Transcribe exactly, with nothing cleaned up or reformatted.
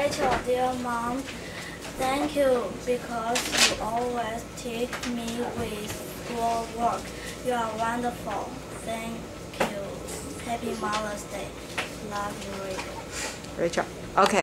Rachel, dear mom, thank you because you always take me with your work. You are wonderful. Thank you. Happy Mother's Day. Love you, Rachel. Rachel. Okay.